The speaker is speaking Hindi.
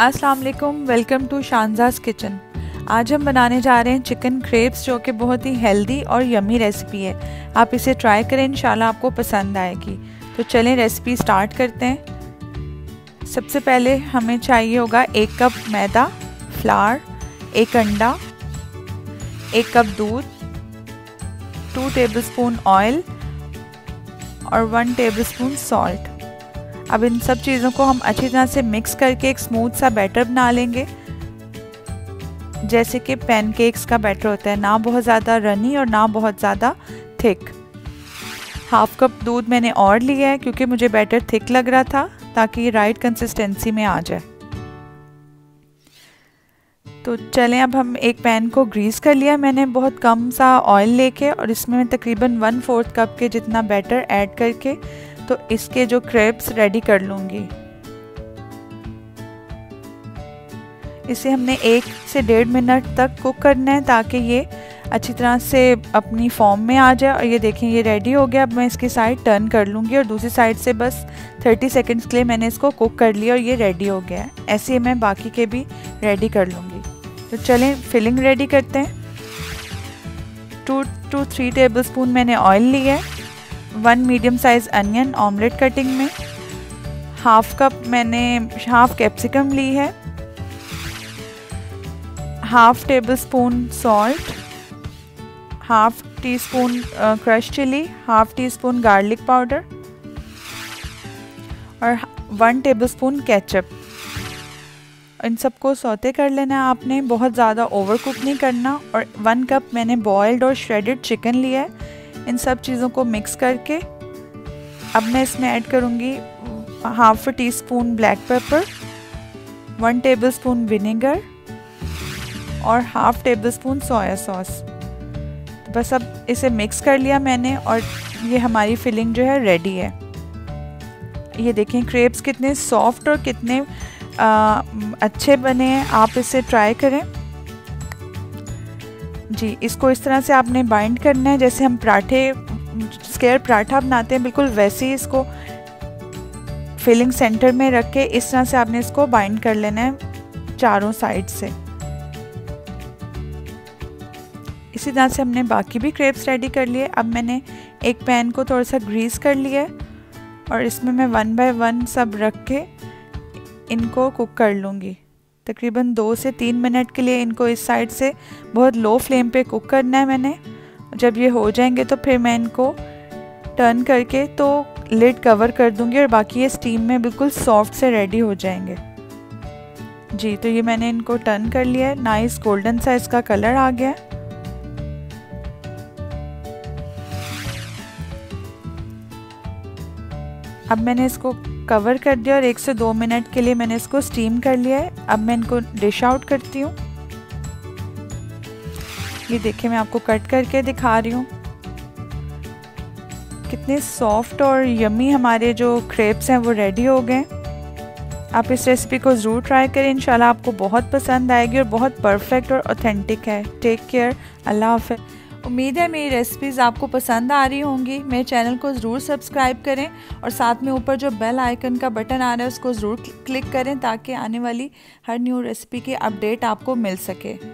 अस्सलाम वालेकुम, वेलकम टू शानज़ाज़ किचन। आज हम बनाने जा रहे हैं चिकन क्रेप्स, जो कि बहुत ही हेल्दी और यमी रेसिपी है। आप इसे ट्राई करें, इंशाल्लाह आपको पसंद आएगी। तो चलें रेसिपी स्टार्ट करते हैं। सबसे पहले हमें चाहिए होगा 1 कप मैदा, फ्लावर, 1 अंडा, 1 कप दूध, 2 टेबलस्पून ऑयल और 1 टेबलस्पून सॉल्ट। अब इन सब चीज़ों को हम अच्छी तरह से मिक्स करके एक स्मूथ सा बैटर बना लेंगे, जैसे कि पैनकेक्स का बैटर होता है, ना बहुत ज़्यादा रनी और ना बहुत ज़्यादा थिक। 1/2 कप दूध मैंने और लिया है क्योंकि मुझे बैटर थिक लग रहा था, ताकि राइट कंसिस्टेंसी में आ जाए। तो चलें, अब हम एक पैन को ग्रीस कर लिया मैंने बहुत कम सा ऑयल लेके, और इसमें मैं तकरीबन 1/4 कप के जितना बैटर ऐड करके तो इसके जो क्रेप्स रेडी कर लूँगी। इसे हमने 1 से 1.5 मिनट तक कुक करना है, ताकि ये अच्छी तरह से अपनी फॉर्म में आ जाए। और ये देखें, ये रेडी हो गया। अब मैं इसकी साइड टर्न कर लूँगी और दूसरी साइड से बस 30 सेकंड्स के लिए मैंने इसको कुक कर लिया और ये रेडी हो गया है। ऐसे ही मैं बाकी के भी रेडी कर लूँगी। तो चलें फिलिंग रेडी करते हैं। 2 to 3 टेबलस्पून मैंने ऑयल लिया है, 1 medium size onion omelette cutting में, 1/2 कप मैंने हाफ कैप्सिकम ली है, 1/2 tablespoon salt, 1/2 teaspoon crush chilli, 1/2 teaspoon garlic powder और 1 टेबलस्पून केचप। इन सबको सौते कर लेना है आपने, बहुत ज़्यादा ओवर कुक नहीं करना। और 1 कप मैंने बॉयल्ड और श्रेडेड चिकन लिया है। इन सब चीज़ों को मिक्स करके अब मैं इसमें ऐड करूँगी 1/2 teaspoon black pepper, 1 tablespoon vinegar और 1/2 टेबलस्पून सोया सॉस। तो बस अब इसे मिक्स कर लिया मैंने और ये हमारी फिलिंग जो है रेडी है। ये देखें क्रेप्स कितने सॉफ्ट और कितने अच्छे बने हैं। आप इसे ट्राई करें जी। इसको इस तरह से आपने बाइंड करना है, जैसे हम पराठे स्क्वायर पराठा बनाते हैं, बिल्कुल वैसे ही इसको फिलिंग सेंटर में रख के इस तरह से आपने इसको बाइंड कर लेना है चारों साइड से। इसी तरह से हमने बाकी भी क्रेप्स रेडी कर लिए। अब मैंने एक पैन को थोड़ा सा ग्रीस कर लिया है और इसमें मैं 1 बाय 1 सब रख के इनको कुक कर लूँगी। तकरीबन 2 से 3 मिनट के लिए इनको इस साइड से बहुत लो फ्लेम पे कुक करना है मैंने। जब ये हो जाएंगे तो फिर मैं इनको टर्न करके तो लिड कवर कर दूंगी और बाकी ये स्टीम में बिल्कुल सॉफ्ट से रेडी हो जाएंगे जी। तो ये मैंने इनको टर्न कर लिया है, नाइस गोल्डन सा इसका कलर आ गया है। अब मैंने इसको कवर कर दिया और 1 से 2 मिनट के लिए मैंने इसको स्टीम कर लिया है। अब मैं इनको डिश आउट करती हूँ। ये देखिए, मैं आपको कट करके दिखा रही हूँ कितने सॉफ्ट और यमी हमारे जो क्रेप्स हैं वो रेडी हो गए। आप इस रेसिपी को ज़रूर ट्राई करें, इंशाल्लाह आपको बहुत पसंद आएगी और बहुत परफेक्ट और ऑथेंटिक है। टेक केयर, अल्लाह हाफ़िज़। उम्मीद है मेरी रेसिपीज़ आपको पसंद आ रही होंगी। मेरे चैनल को ज़रूर सब्सक्राइब करें और साथ में ऊपर जो बेल आइकन का बटन आ रहा है उसको ज़रूर क्लिक करें, ताकि आने वाली हर न्यू रेसिपी की अपडेट आपको मिल सके।